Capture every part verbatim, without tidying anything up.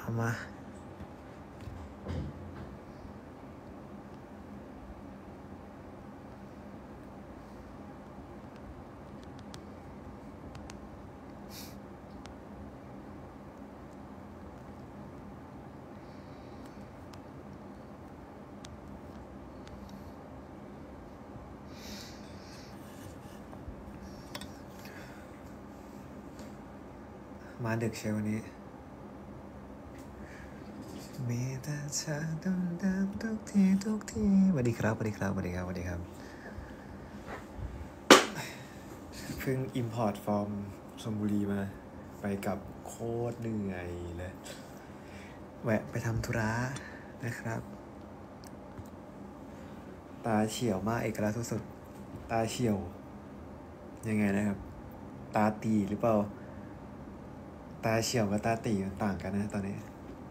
เอามามาดึกเช้าวันนี้มีแต่เธอต้องเดิมทุกทีทุกทีสวัสดีครับสวัสดีครับสวัสดีครับสวัสดีครับเพิ่งอิมพอร์ตฟอร์มชลบุรีมาไปกับโคตรเหนื่อยเลยแวะไปทำธุระนะครับตาเฉียวมากเอกลักษณ์สุดๆตาเฉียวยังไงนะครับตาตีหรือเปล่าตาเฉียวกับตาตีมันต่างกันนะตอนนี้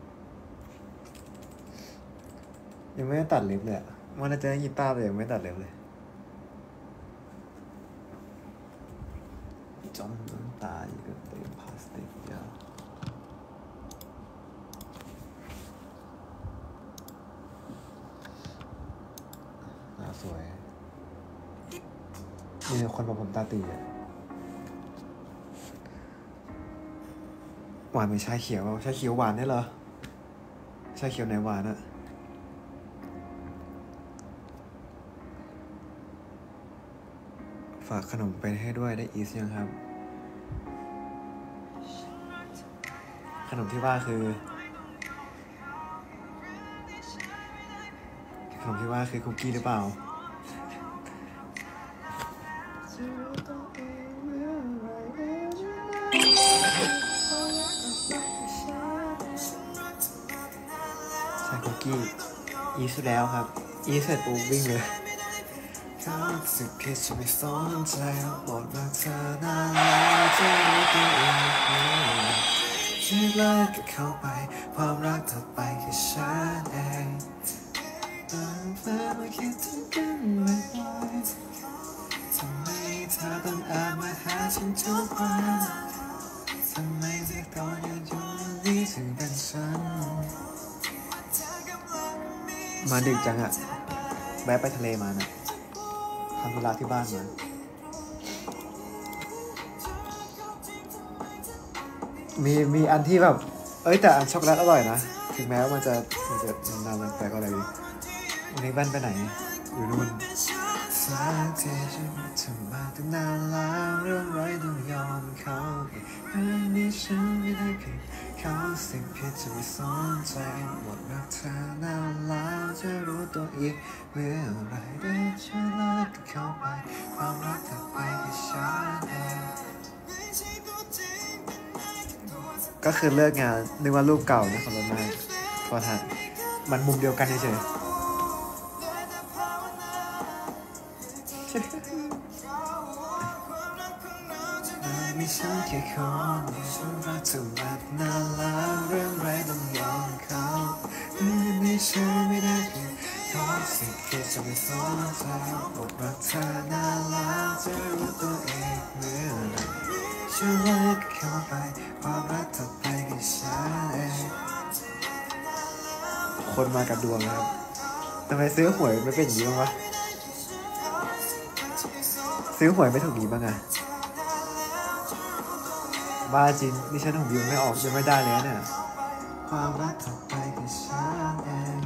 ยังไม่ได้ตัดเล็บเลยอะมันจะได้กีตาร์แต่ยังไม่ตัดเล็บเลยจ้องน้ำตาอยู่กับเต็มพลาสติกยาวหน้าสวยมีคนบอกผมตาตีอะหวานเป็นชาเขียวชาเขียวหวานได้เหรอชาเขียวไหนหวานอะฝากขนมไปให้ด้วยได้อีสยังครับขนมที่ว่าคือขนมที่ว่าคือคุกกี้หรือเปล่าใช่คุกกี้อีสแล้วครับอีสเสร็จปุ๊บวิ่งเลยเขาสึกคิดจะไม่สนใจบอกว่าเธอน่ารักจะรู้ตัวเองที่เลิกกับเขาไปความรักเธอไปแค่ฉันเองตอนเธอมาคิดถึงกันบ่อยๆทำไมเธอต้องแอบมาหาฉันทุกวันทำไมที่ตอนยังอยู่นี่ถึงเป็นฉันมาดึกจังอะแวะไปทะเลมานะทำธุระที่บ้านมามีมีอันที่แบบเอ้ยแต่อันช็อกโกแลตอร่อยนะถึงแม้ว่ามันจะมันจะนานๆแต่ก็อะไรดีวันนี้บ้านไปไหนอยู่นู่นสักทีฉันทำมาตั้งนานแล้วเรื่องไรต้องยอมเขาเรื่องนี้ฉันไม่ได้ผิดเขาสิ่งผิดจะไม่สนใจหมดรักเธอนานแล้วจะรู้ตัวอีกเมื่อไรได้จะเลิกกับเขาไปความรักเธอไปแค่ฉันเองก็คือเลิกงานนึกว่ารูปเก่านะขอรถมาพอทันมันมุมเดียวกันเฉยมีฉันแค่คนฉันรักเธอมานานแล้วเรื่องไรต้องยอมเขาเรื่องนี้ฉันไม่ได้ผิดขอสิ่งที่จะไม่สนใจบอกรักเธอนานแล้วจะรู้ตัวเองเมื่อไรฉันเลิกกับเขาไปความรักเธอไปกับฉันเองคนมากับดวงครับทำไมซื้อหวยไม่เป็นอย่างนี้บ้างวะซื้อหวยไม่ถูกนี้บ้างอะบ้าจริงนี่ฉันของวิวไม่ออกยังไม่ได้เลยเนี่ยความรักเธอไปกับฉันเอง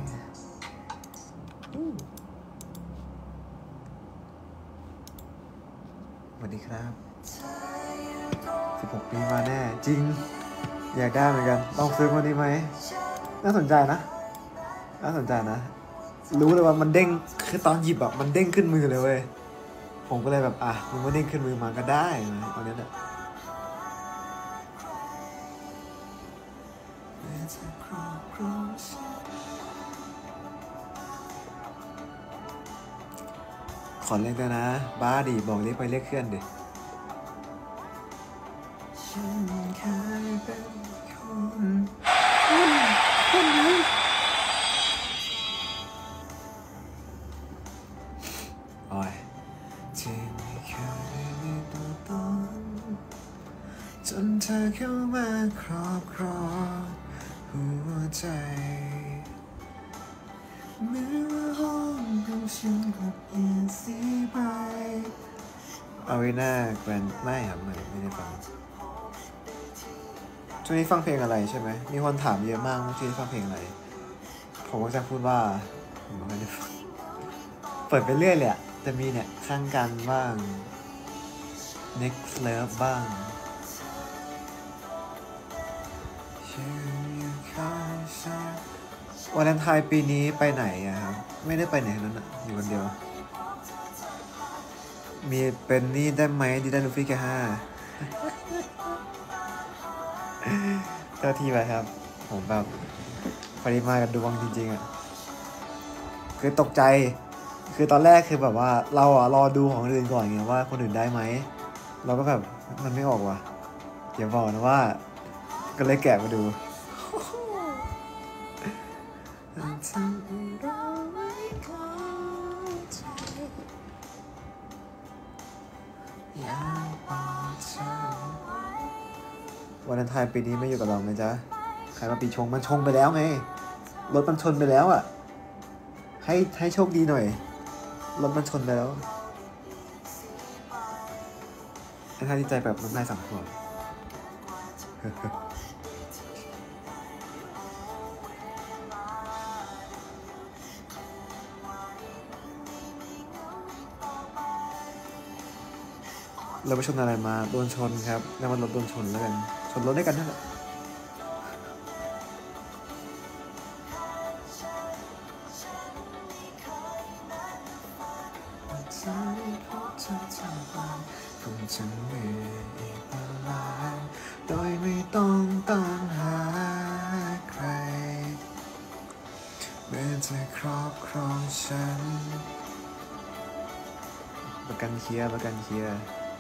สวัสดีครับสิบหกปีมาแน่จริงอยากได้เหมือนกันลองซื้อคนนี้ไหมน่าสนใจนะน่าสนใจนะรู้เลยว่ามันเด้งคือตอนหยิบแบบมันเด้งขึ้นมือเลยเว้ยผมก็เลยแบบอ่ะมันไม่เด้งขึ้นมือมาก็ได้นะตอนนี้แหละขอเล่นกันนะบ้าดิบอกเรียกไปเรียกเคลื่อนดิฉันเคยเป็นคนคนไหนโอ้ยที่ไม่เคยได้มีตัวตนจนเธอเข้ามาครอบครองหัวใจเมื่อว่าห้องของฉันก็เปลี่ยนสีไปอารีนาแกรนด์ไม่ครับไม่ไม่ได้ฟังช่วงนี้ฟังเพลงอะไรใช่ไหมมีคนถามเยอะมากว่าช่วงนี้ฟังเพลงอะไรผมก็จะพูดว่าผมไม่ได้ฟังเปิดไปเรื่อยเลยอะจะมีเนี่ยข้างกันบ้าง next love บ้างวาเลนไทน์ปีนี้ไปไหนอะครับไม่ได้ไปไหนทั้งนั้นอะอยู่คนเดียวมีเป็นนี่ได้ไหมดีได้ลูฟี่แค่ห้าเจ้าที่ไปครับผมแบบปริมาณกับดวงจริงๆอะคือตกใจคือตอนแรกคือแบบว่าเราอะรอดูของคนอื่นก่อนไงว่าคนอื่นได้ไหมเราก็แบบมันไม่ออกว่ะอย่าบอกนะว่าก็เลยแกะมาดูวันนั้นไทยปีนี้ไม่อยู่กับเราไหมจ๊ะใครมาปีชงมันชงไปแล้วไงรถมันชนไปแล้วอ่ะให้ให้โชคดีหน่อยรถมันชนไปแล้วไอ้ท่าที่ใจแบบน้ำลายสั่งขวดเราไปชนอะไรมาโดนชนครับแล้วมันรถโดนชนแล้วกันชนรถด้วยกันนั่นแหละโดยไม่ต้องตามหาใครเมื่อเธอครอบครองฉันประกันเคลียร์ประกันเคลียร์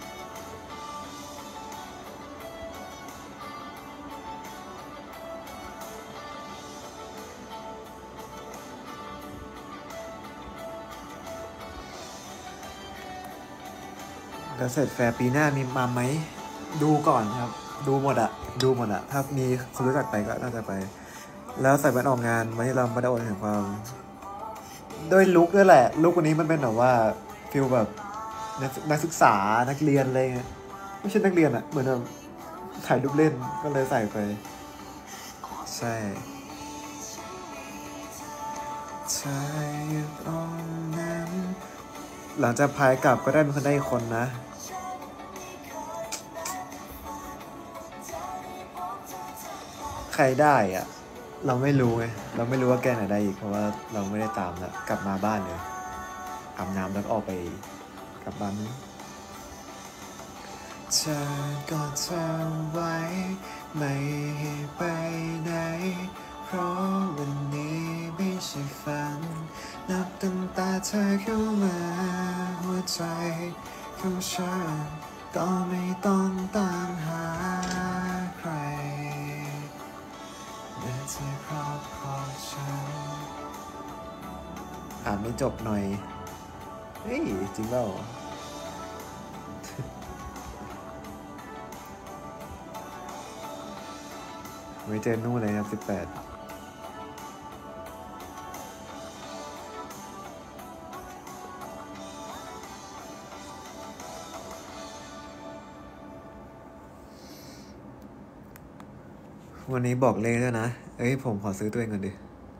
แล้วเสร็จแฟร์ปีหน้ามีมาไหมดูก่อนครับดูหมดอะดูหมดอะถ้ามีคนรู้จักไปก็น่าจะไปแล้วใส่แว่นออกงานวันที่เราไม่ได้อดเห็นความด้วยลุคด้วยแหละลุควันนี้มันเป็นแบบว่าฟิลแบบนักศึกษานักเรียนอะไรเงี้ยไม่ใช่นักเรียนอะเหมือนแบบถ่ายรูปเล่นก็เลยใส่ไปใช่ใช่ตรงนั้นหลังจากพายกลับก็ได้เป็นคนได้อีกคนนะใครได้อะเราไม่รู้ไงเราไม่รู้ว่าแกไหนได้อีกเพราะว่าเราไม่ได้ตามแล้วกลับมาบ้านเลยอาบน้ำแล้วก็ออกไปกลับบ้านเธอก็เธอไว้ไม่ให้ไปไหนเพราะวันนี้ไม่ใช่ฝันนับตั้งแต่เธอเข้ามาหัวใจของฉันก็ไม่ต้องตามหาใครเมื่อเธอครอบครองฉันอ่านไม่จบหน่อยเฮ้ยจริงเปล่าไว้เจอนู่นเลยครับสิบแปดวันนี้บอกเลขด้วยนะเอ้ยผมขอซื้อตัวเองก่อนดิ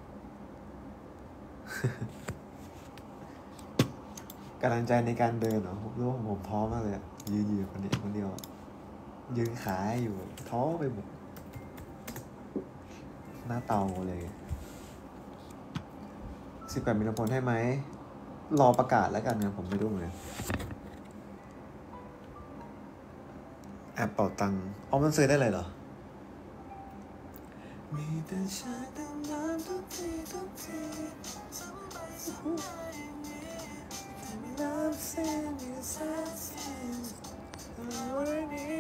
กำลังใจในการเดินเหรอผมรู้ว่าผมท้อมากเลยยืนอยู่คนเดียวคนเดียวยืนขาอยู่ท้อไปหมดหน้าเตาเลยสิบแปดมีลำโพงให้ไหมรอประกาศแล้วกันนะผมไม่รู้เลยแอปเป่าตังอ๋อมันซื้อได้เลยเหรอมีแต่ชาติน้ำทุกทีทุกทีน้ำเส้นอยู่แสนเส้นวันนี้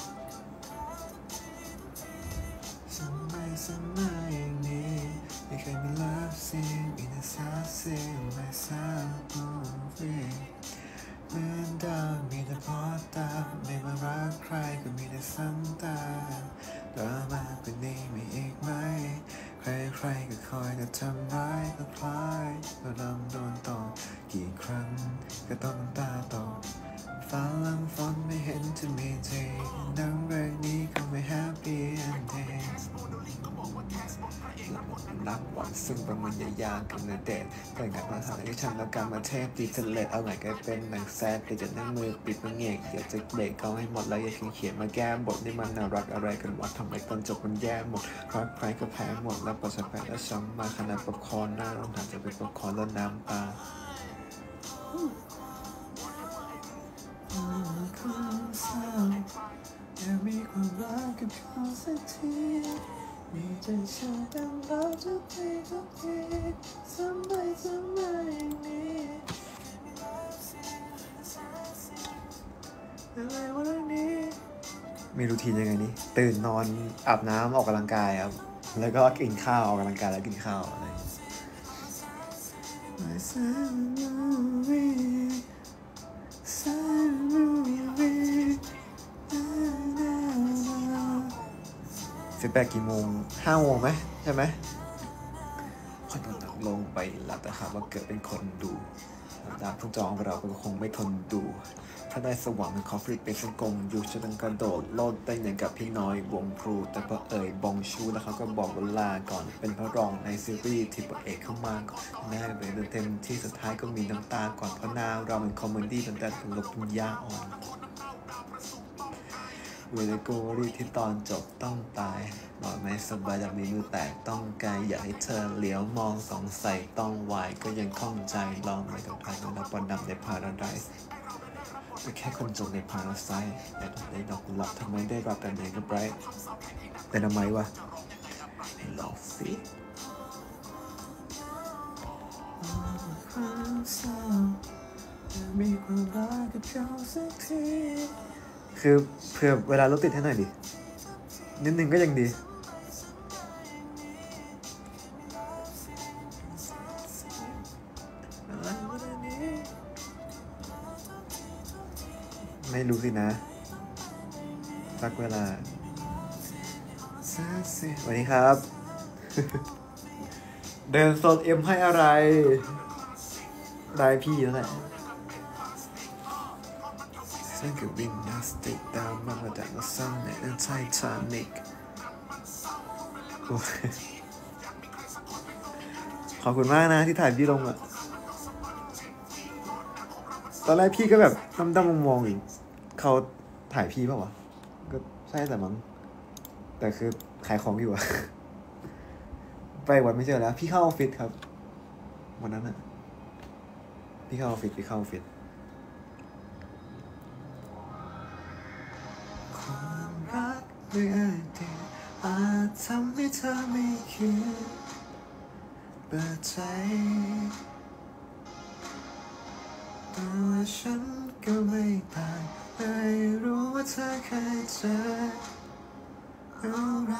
สมัยสมัยอย่างนี้ไม่เคยมี love scene มีแต่ sad scene ไม่ sad movie เหมือนเดิมมีแต่พอตามไม่มารักใครก็มีแต่ซ้ำตาต่อมากกว่านี้มีอีกไหมใครใครๆก็คอยจะทำร้ายก็คล้ายก็ลองโดนต่อกี่ครั้งก็ต้องตาต่อฟ้าลังฝนไม่เห็นจะมีจริงดังเรื่องนี้ก็ไม่ happy ending รักหวังซึ่งประมันยากๆกันเลยเด็ดแต่งกับมาทำให้ฉันแล้วการมาเทพดีเทเลตเอาไหนก็เป็นหนังแซดแต่จะนั่งมือปิดมันเงียบอยากจะเบรกเขาให้หมดแล้วอยากเขียนมาแก้บทนี่มันน่ารักอะไรกันวะทำไมตอนจบมันแย่หมดรักใครก็แพ้หมดแล้วปวดแพ้แล้วช้ำมาขนาดปกครองหน้าร้องหาจะเป็นปกครองแล้วน้ำตาความเศร้าอยากมีความรักกับเขาสักทีมีใจฉันตั้งเราทุกทีทุกทีทำไมทำไมอย่างนี้อะไรวะเรื่องนี้มีรูทีนยังไงนี่ตื่นนอนอาบน้ำออกกำลังกายครับแล้วก็กินข้าวออกกำลังกายแล้วกินข้าวอะไรฟีดแบ็กกี่โมงห้าโมงไหมใช่ไหมคนต่างลงไปแล้วแต่ครับว่าเกิดเป็นคนดูดาวทุกจองเราก็คงไม่ทนดูถ้าได้สว่างเป็นคอฟฟิตเป็นเส้นกลมอยู่จะต้องกระโดดโลดเต้นอย่างกับพี่น้อยวงพลูแต่พอเอ่ยบองชูแล้วเขาก็บอกเวลาก่อนเป็นพระรองในซีรีส์ที่พระเอกเข้ามาก่อนแน่เลยเต็มที่สุดท้ายก็มีน้ำตาก่อนเพราะหน้าเราเป็นคอมเมดี้ตั้งแต่ตลกปัญญาอ่อนเวลาโกรีที่ตอนจบต้องตายนอนไม่สบายจะมีมือแตกต้องกายอยากให้เธอเหลียวมองสองใส่ต้องวายก็ยังคล่องใจลองไปกับใครก็นับวันดำในพาราไดซ์ก็แค่คนจนในพาราไซต์แต่ได้ดอกกุหลาบทำไมได้รับแต่ไหนก็ไบรท์แต่ทำไมวะลองสิมีความรักกับเขาสักทีคือเผื่อเวลารถติดให้หน่อยดินิดนึงก็ยังดีไม่รู้สินะสักเวลาสวัสดีครับ เดินโซนเอ็มให้อะไรได้พี่แล้วแหละฉันกับวินนาสติกดาวมากกว่าแต่ละซ้ำในเรื่องไททานิกขอบคุณมากนะที่ถ่ายพี่ลงอ่ะตอนแรกพี่ก็แบบดำๆมองๆอยู่เขาถ่ายพี่เปล่าวะก็ใช่แต่มั้งแต่คือขายของอยู่อะไปวันไม่เจอแล้วพี่เข้าออฟฟิศครับวันนั้นอะพี่เข้าออฟฟิศพี่เข้าออฟฟิศความรักเมื่อเดียวอาจทำให้เธอไม่คิดเปิดใจแต่ว่าฉันก็ไม่ต่างไม่รู้ว่าเธอเคยเจออะไร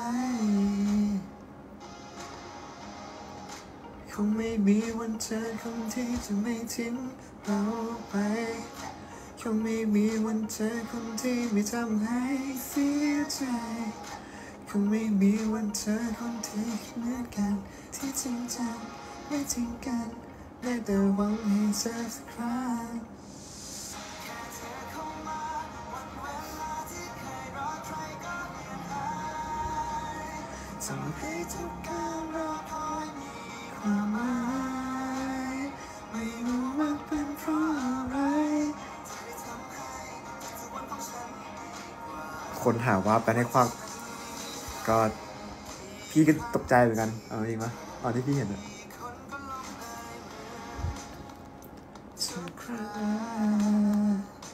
คงไม่มีวันเจอคนที่จะไม่ทิ้งเราไปคงไม่มีวันเจอคนที่ไม่ทำให้เสียใจคงไม่มีวันเจอคนที่เหมือนกันที่จริงจังไม่ทิ้งกันได้แต่หวังให้เจอสักครั้งทำให้ทุกการรอคอยมีความหมายไม่รู้ว่าเป็นเพราะอะไรคนถามว่าไปให้ความก็พี่ก็ตกใจเหมือนกันเอาจริงปะตอนที่พี่เห็นอะทุกครั้ง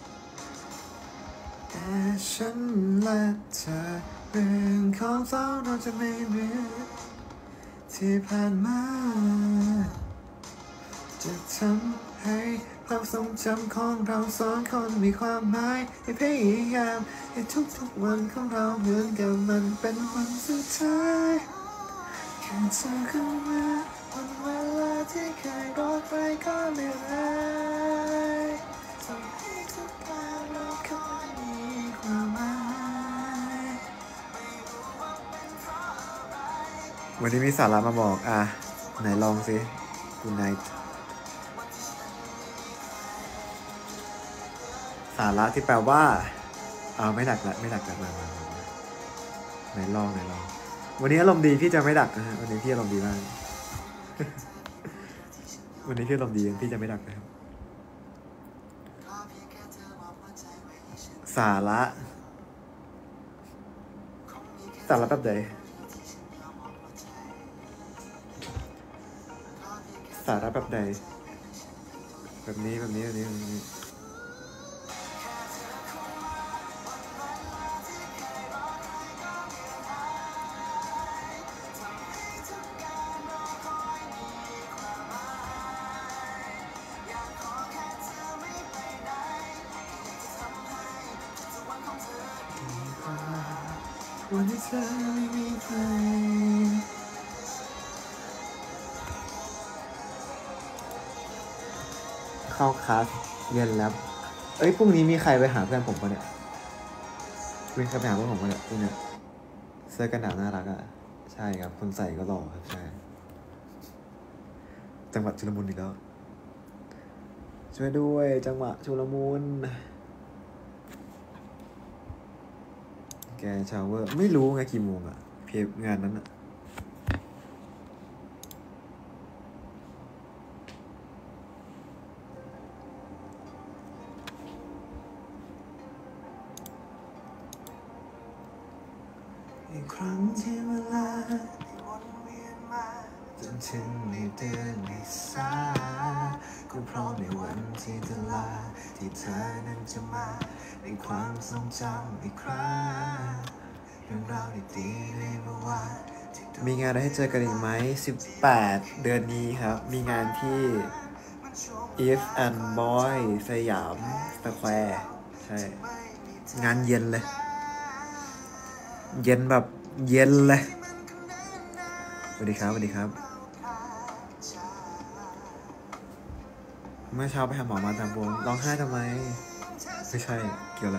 แต่ฉันและเธอเรื่องของสองเราจะไม่เหมือนที่ผ่านมาจะทำให้ความทรงจำของเราสองคนมีความหมายให้พยายามให้ทุกๆวันของเราเหมือนกับมันเป็นวันสุดท้ายแค่เธอเข้ามาวันเวลาที่เคยรอใครก็เลือนหายทำให้ทุกการรอคอยมีความหมายวันนี้มีสาระมาบอกอ่ะไหนลองสิคุณนายสาระที่แปลว่าอ่าไม่ดักละไม่ดักละมามาไหนลองไหนลองวันนี้อารมณ์ดีพี่จะไม่ดักนะฮะวันนี้พี่อารมณ์ดีมาก วันนี้พี่อารมณ์ดีพี่จะไม่ดักนะครับสาระสาระแบบใดสาระแบบใดแบบนี้แบบนี้แบบนี้แบบนี้วันที่เธอไม่มีใครเข้าคลาสเรียนแล้วเอ้ยพรุ่งนี้มีใครไปหาเพื่อนผมปะเนี่ยมีใครไปหาเพื่อนผมปะเนี่ยพรุ่งนี้เสื้อกันหนาวน่ารักอ่ะใช่ครับคนใส่ก็หล่อครับใช่จังหวัดชุลมุนอีกแล้วช่วยด้วยจังหวะชุลมุนแกชาวเวอร์ไม่รู้ไงกี่โมงอ่ะเพลงานนั้นอ่ะอีกครั้งที่เวลาวนเวียนมาจนถึงในเดือนเมษาก็เพราะในวันที่เธอลาที่เธอนั้นจะมาในความทรงจำอีกครั้งเรื่องราวดีๆในเมื่อวานมีงานอะไรให้เจอกันอีกไหมสิบแปดเดือนนี้ครับมีงานที่ If and Boy สยามสแควร์ใช่งานเย็นเลยเย็นแบบเย็นเลยสวัสดีครับสวัสดีครับเมื่อเช้าไปหาหมอมาตามวงร้องไห้ทำไมไม่ใช่เกี่ยวอะไร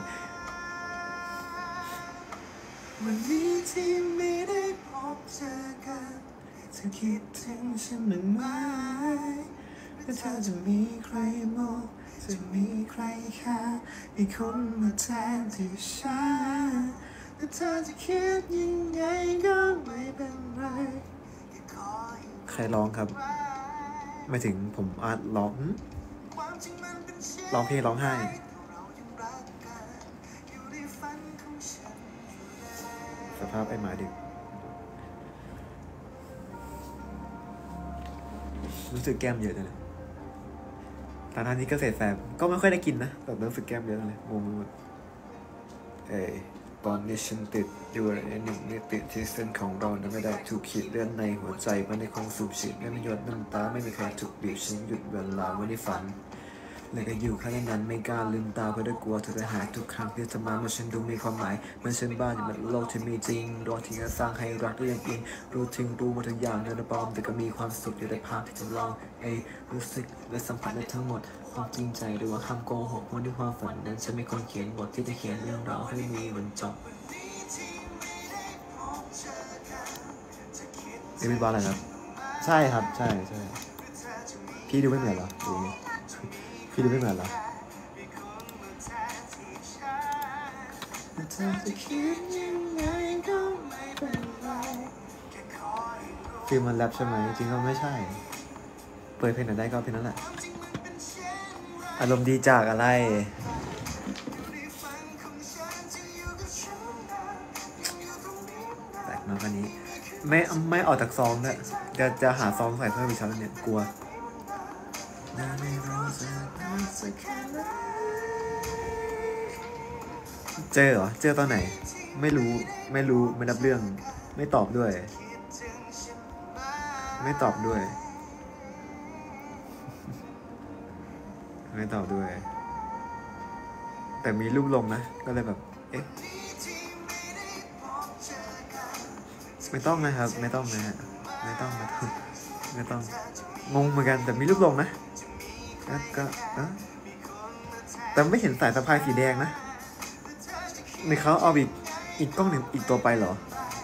วันนี้ที่ไม่ได้พบเจอกันเธอคิดถึงฉันหรือไม่และเธอจะมีใครมองจะมีใครค่ามีคนมาแทนที่ฉันแต่เธอจะคิดยังไงก็ไม่เป็นไรใครร้องครับไม่ถึงผมอาจร้องร้องเพลงร้องไห้สภาพไอ้หมาดิบรู้สึกแก้มเยอะเลยตอนนี้เกษตรแฟมก็ไม่ค่อยได้กินนะแต่รู้สึกแก้มเยอะเลยงงไปหมดเอ้ตอนนี้ฉันติดอยู่ในหนึ่งมิติที่เส้นของเรานั้นไม่ได้ถูกขีดเลื่อนในหัวใจมันในคงสูบฉีดไม่มีหยดน้ำตาไม่มีใครถูกบีบฉันหยุดเวลาไว้ในฝันเลยก็อยู่แค่นั้นไม่กล้าลืมตาเพราะด้วยกลัวเธอจะหายทุกครั้งที่เธอมาเมื่อฉันดูมีความหมายเหมือนฉันบ้าอยู่บนโลกที่มีจริงรอที่จะสร้างให้รักได้อย่างอินรู้ถึงรู้หมดทุกอย่างในระบอมแต่ก็มีความสุขอยู่ในภาพที่จำลองเอ้รู้สึกและสัมผัสได้ทั้งหมดความจริงใจหรือว่าคำโกหกเพราะด้วยความฝันนั้นฉันไม่คนเขียนบทที่จะเขียนเรื่องราวให้มีวันจบเอ็มบีบอลอะไรครับใช่ครับใช่ใช่พี่ดูไม่เหมือนเหรอดูพี่ดูไม่เหมือนเหรอฟิลมันแรปใช่ไหมจริงก็ไม่ใช่เปิดเพลงไหนได้ก็เพลงนั้นแหละอารมณ์ดีจากอะไรแตกมากกว่านี้ไม่ไม่ออกจากซองด้วยจะจะหาซองใส่เพิ่มอีกชั้นเนี่ยกลัวเจอเหรอเจอตอนไหนไม่รู้ไม่รู้ไม่รับเรื่องไม่ตอบด้วยไม่ตอบด้วยไม่ตอบด้วยแต่มีรูปลงนะก็เลยแบบเอ๊ะไม่ต้องนะครับไม่ต้องนะฮะไม่ต้องไม่ต้องไม่ต้องงงเหมือนกันแต่มีรูปลงนะก็ก็แต่ไม่เห็นสายสะพายสีแดงนะในเขาเอาอีกอีกกล้องหนึ่งอีกตัวไปเหรอ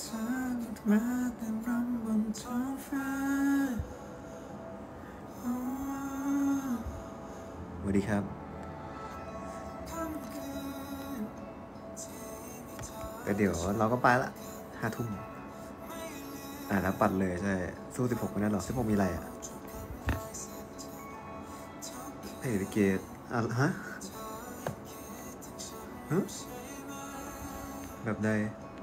เธอมาแต่รำบนท้องฟ้าสวัสดีครับก็เดี๋ยวเราก็ไปละห้าทุ่มอ่าแล้วปัดเลยใช่สู้สิบหกไม่ได้หรอสิบหกมีอะไรอ่ะเฮ้ยเกตอ่ะฮะฮะแบบใด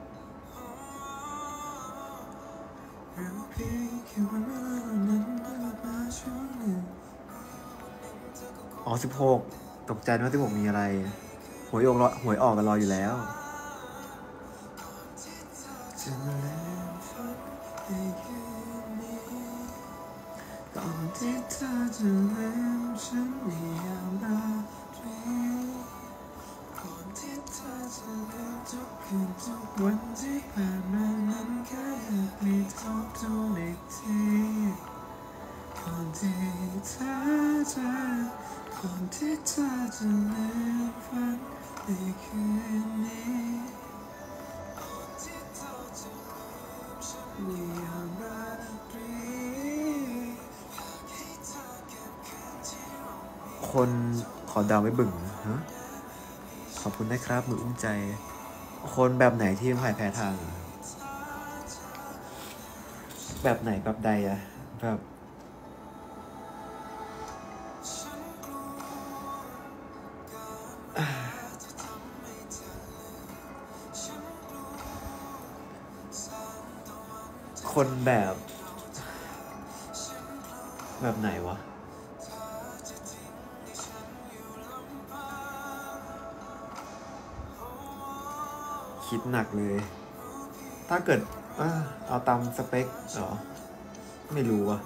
อ๋อสิบหกตกใจว่าสิบหกมีอะไรหวยออกรอหวยออกกันรออยู่แล้วก่อนที่เธอจะลืมฉันในยามราตรีก่อนที่เธอจะลืมทุกคืนทุกวันที่ผ่านมานั้นแค่อยากมีทบทวนอีกทีก่อนที่เธอจะก่อนที่เธอจะลืมฝันในคืนนี้ในยามราตรีคนขอดาวไม่บึ่งฮะขอบคุณนะครับมืออุ้มใจคนแบบไหนที่พ่ายแพ้ทางแบบไหนแบบใดอะแบบคนแบบแบบไหนวะคิดหนักเลยถ้าเกิดเอาตามสเปคเหรอไม่รู้วะ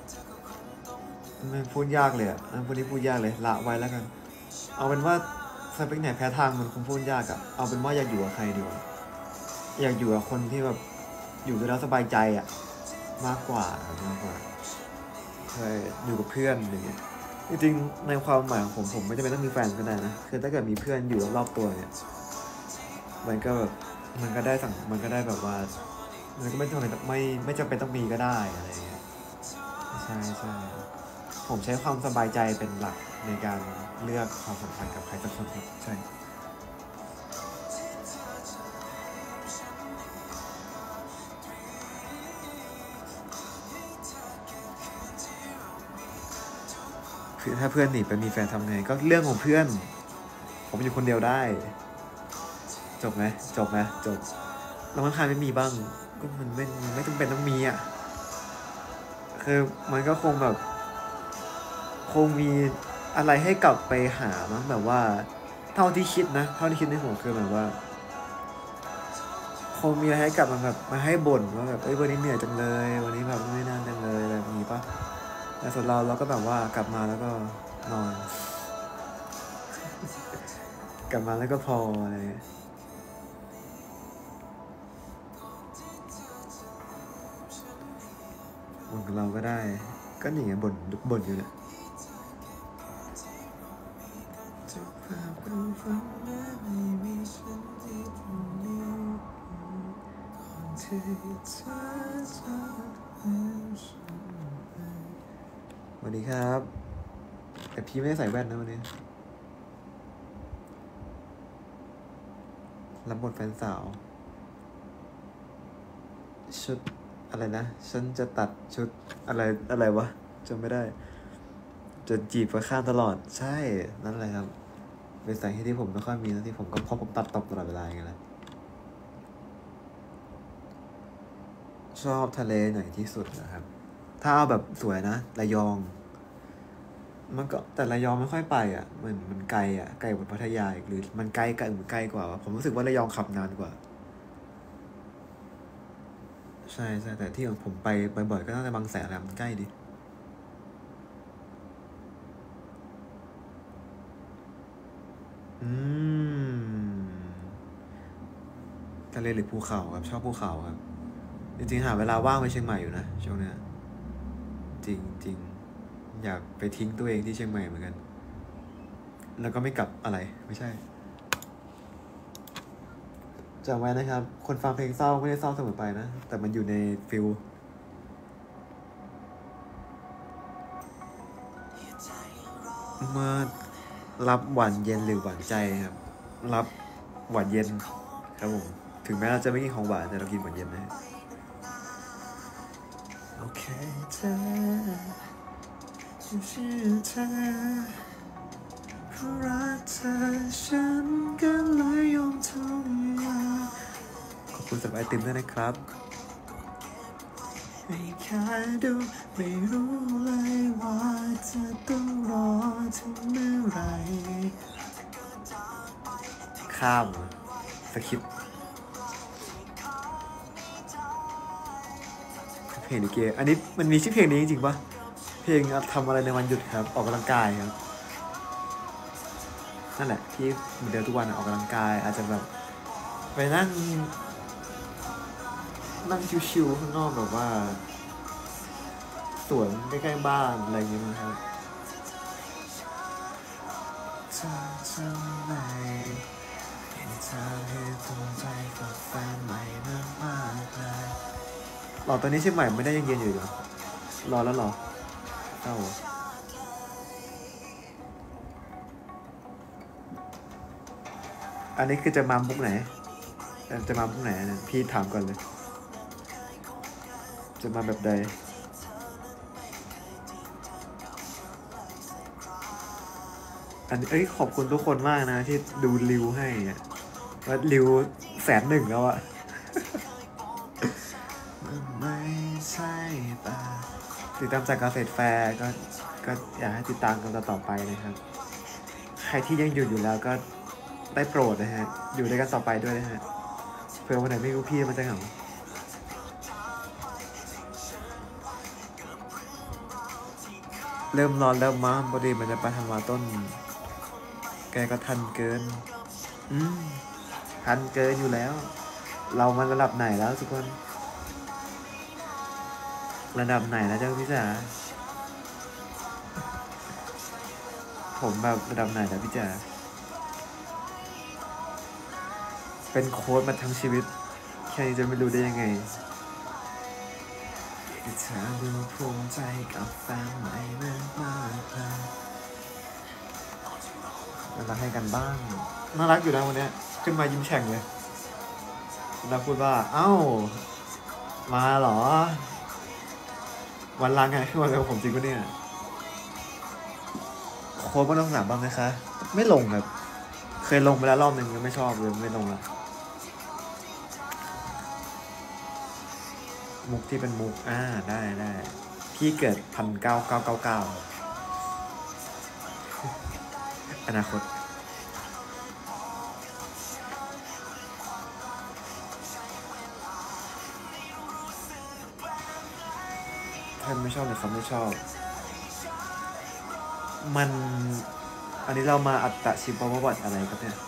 มันพูดยากเลยอ่ะพูดที่พูดยากเลยละไว้แล้วกันเอาเป็นว่าสเปคไหนแพ้ทางมันคงพูดยากอะเอาเป็นว่าอยากอยู่กับใครดีวะอยากอยู่กับคนที่แบบอยู่ด้วยแล้วสบายใจอะมากกว่ามากกว่าใช่อยู่กับเพื่อนอย่างเงี้ยจริงๆในความหมายของผมผมไม่จำเป็นต้องมีแฟนก็ได้นะคือถ้าเกิดมีเพื่อนอยู่รอบๆตัวเนี่ยมันก็แบบมันก็ได้สั่งมันก็ได้แบบว่ามันก็ไม่จำเป็นไม่ไม่จำเป็นต้องมีก็ได้อะไรอย่างเงี้ยใช่ใช่ผมใช้ความสบายใจเป็นหลักในการเลือกความสัมพันธ์กับใครสักคนครับใช่คือถ้าเพื่อนหนีไปมีแฟนทำไงก็เรื่องของเพื่อนผมอยู่คนเดียวได้จบไหมจบไหมจบแล้วมันใครไม่มีบ้างก็มันไม่ไม่จำเป็นต้องมีอ่ะคือมันก็คงแบบคงมีอะไรให้กลับไปหามั้งแบบว่าเท่าที่คิดนะเท่าที่คิดในหัวคือแบบว่าคงมีอะไรให้กลับมาแบบมาให้บ่นว่าแบบเอ้ยวันนี้เหนื่อยจังเลยวันนี้แบบไม่นานจังเลยแบบนี้ปะแต่ส่วนเราเราก็แบบว่ากลับมาแล้วก็นอนกลับมาแล้วก็พออะไรบ่นกับเราก็ได้ก็หนีบ่นบ่นอยู่เนี่ยสวัสดีครับแต่พี่ไม่ได้ใส่แว่นนะวันนี้รับบทแฟนสาวชุดอะไรนะฉันจะตัดชุดอะไรอะไรวะจำไม่ได้จนจีบไปข้ามตลอดใช่นั่นแหละครับเป็นสาเหตุที่ผมไม่ค่อยมีนะที่ผมก็เพราะผมตัดตกตลอดเวลาอย่างเงี้ยแหละชอบทะเลไหนที่สุดนะครับถ้าเอาแบบสวยนะระยองมันก็แต่ระยองไม่ค่อยไปอ่ะมันมันไกลอ่ะไกลกว่าพัทยาอีกหรือมันไกลไกลมันไกลกว่าผมรู้สึกว่าระยองขับนานกว่าใช่ใช่แต่ที่ผมไปบ่อยๆก็น่าจะบางแสนแหละมันใกล้ดิอืมทะเลหรือภูเขาครับชอบภูเขาครับจริงๆหาเวลาว่างไปเชียงใหม่อยู่นะช่วงเนี้ยจริงจริงอยากไปทิ้งตัวเองที่เชียงใหม่เหมือนกันแล้วก็ไม่กลับอะไรไม่ใช่จำไว้นะครับคนฟังเพลงเศร้าไม่ได้เศร้าเสมอไปนะแต่มันอยู่ในฟิลเมื่อรับหวานเย็นหรือหวานใจครับรับหวานเย็นครับผมถึงแม้เราจะไม่กินของหวานแต่เรากินหวานเย็นนะโอเคเธอฉันเชื่อเธอเพราะรักเธอฉันก็เลยยอมทุกอย่างขอบคุณสำหรับไอติมด้วยนะครับไม่แค่ดูไม่รู้เลยว่าจะต้องรอถึงเมื่อไหรข้ามสคริปต์เพลงนี้เกอันนี้มันมีชื่อเพลงนี้จริงๆปะเพลงทำอะไรในวันหยุดครับออกกำลังกายครับนั่นแหละที่เหมือนเดิมทุกวันออกกำลังกายอาจจะแบบไปนั่งนั่งชิวๆข้างนอกแบบว่าสวนใกล้ๆบ้านอะไรอย่างเงี้ยนะครับเธอจะไม่เห็นเธอให้ตรงใจกับแฟนใหม่มากมากเลยหรอตอนนี้เชียงใหม่ไม่ได้ยังเย็นอยู่เหรอรอแล้วหรอเอ้าอันนี้คือจะมามุกไหนจะมามุกไหนนะพี่ถามก่อนเลยจะมาแบบใดอันเอ้ยขอบคุณทุกคนมากนะที่ดูริวให้อะว่าริวแสนหนึ่งแล้วอะไม่ใช่ป่ะติดตามจากเกษตรแฟร์ก็ก็อยากให้ติดตามกันต่อไปนะครับใครที่ยังอยู่อยู่แล้วก็ได้โปรดนะฮะอยู่ด้วยกันต่อไปด้วยนะฮะเผื่อวันไหนไม่รู้พี่มันจะเหงาเริ่มร้อนเริ่มมาพอดีมันจะไปธันวาต้นแกก็ทันเกินอืมทันเกินอยู่แล้วเรามันระดับไหนแล้วทุกคนระดับไหนแล้วเจ้าพี่จ๋าผมแบบระดับไหนแล้วพี่จ๋าเป็นโค้ดมาทั้งชีวิตแค่นี้จะไม่รู้ได้ยังไงเธอดูภูมิใจกับแฟนใหม่มากมากเลยน่ารักให้กันบ้างน่ารักอยู่นะวันนี้ขึ้นมายิ้มแฉ่งเลยเราพูดว่าเอ้ามาเหรอวันลางไงขึ้นมากับผมจริงปะเนี่ยโค้ดมาลงสนามบ้างไหมคะไม่ลงครับเคยลงไปแล้วรอบหนึ่งก็ไม่ชอบเลยไม่ลงละมุกที่เป็นมุกอ่าได้ได้พี่เกิดพันเก้าเก้าเก้าเก้าอนาคตท่านไม่ชอบหรือเขาไม่ชอบมันอันนี้เรามาอัตชีวประวัติอะไรครับเนี่ย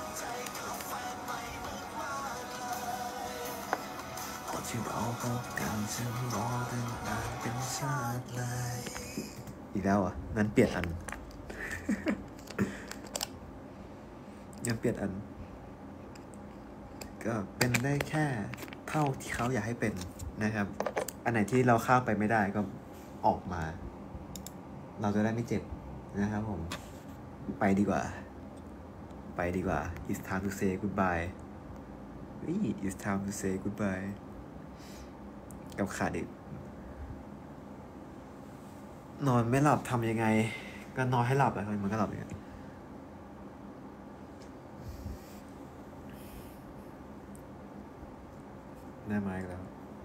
ที่เราพบกันฉันรอตั้งนานเป็นชาติเลยอีกแล้วอ่ะงั้นเปลี่ยนอัน งั้นเปลี่ยนอันก็เป็นได้แค่เท่าที่เขาอยากให้เป็นนะครับอันไหนที่เราข้ามไปไม่ได้ก็ออกมาเราจะได้ไม่เจ็บนะครับผมไปดีกว่าไปดีกว่า it's time to say goodbye it's time to say goodbye กับขาดอีกนอนไม่หลับทำยังไงก็นอนให้หลับอะมันก็หลับอย่างเงี้ยได้มาอีกแล้ว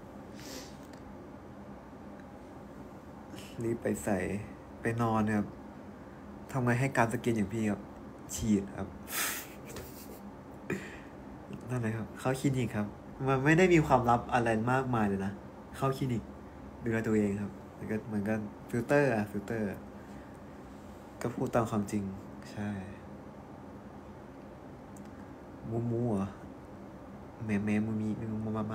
รีบไปใส่ไปนอนครับทำไงให้การสกินอย่างพี่ครับฉีดครับ นั่นเลยครับเข้าคลินิกครับมันไม่ได้มีความลับอะไรมากมายเลยนะเข้าคลินิกดูแลตัวเองครับมันก็เหมือนกันฟิลเตอร์อะฟิลเตอร์ก็พูดตามความจริงใช่มูมูเหรอแมแมมูมีมูมามามา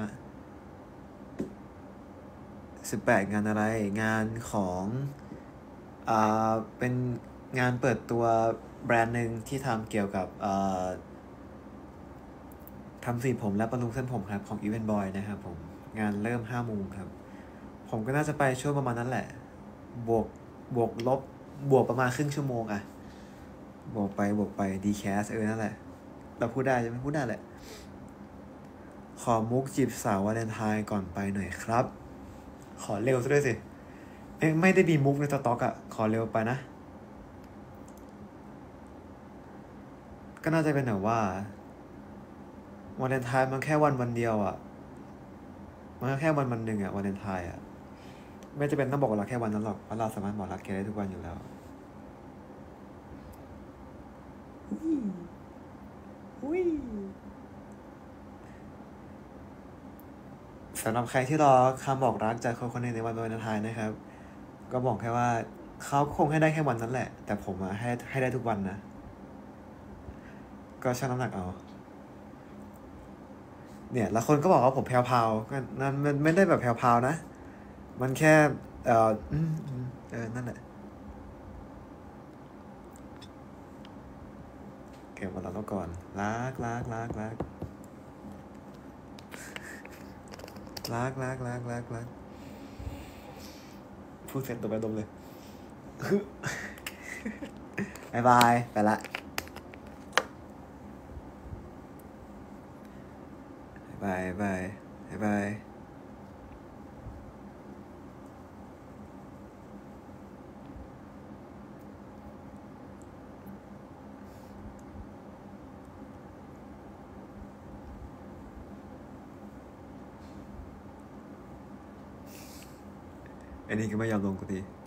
สิบแปดงานอะไรงานของอ่าเป็นงานเปิดตัวแบรนด์หนึ่งที่ทำเกี่ยวกับอ่าททำสีผมและบำรุงเส้นผมครับของ Event Boy นะครับผมงานเริ่มห้าโมงครับ ผมก็น่าจะไปช่วงประมาณนั้นแหละ บวกบวกลบบวกประมาณครึ่งชั่วโมงอะบวกไปบวกไปดีแคสเออนั่นแหละ เราพูดได้ใช่ไหมพูดได้แหละ ขอมุกจีบสาววาเลนไทน์ก่อนไปหน่อยครับ ขอเร็วซะด้วยสิเอ้ยไม่ได้มีมุกในสต็อกอะขอเร็วไปนะ ก็น่าจะเป็นแบบว่าวาเลนไทน์มันแค่วันวันเดียวอะมันก็แค่วันวันหนึ่งอะวาเลนไทน์อะไม่จะเป็นต้องบอกรักแค่วันนั้นหรอกเพราะเราสามารถบอกรักแกได้ทุกวันอยู่แล้วอุ้ยสำหรับใครที่รอคำบอกรักจากคนคนหนึ่งในวันวาเลนไทน์นะครับ ก็บอกแค่ว่าเขาคงให้ได้แค่วันนั้นแหละ แต่ผมอะให้ให้ได้ทุกวันนะ ก็ชั่งน้ำหนักเอา เนี่ย แล้วคนก็บอกว่าผมแพรวๆก็นั่นมันไม่ได้แบบแพรวๆนะ มันแค่ เอ่ออืมอืมเออ นั่นแหละ เก็บวันเราก่อน รักรักรักรักรักรักรักรักรักพูดเสร็จตัวไปดมเลย บายบาย ไปละบายบายบายบายอันนี้ก็ไม่ยอมลงกูที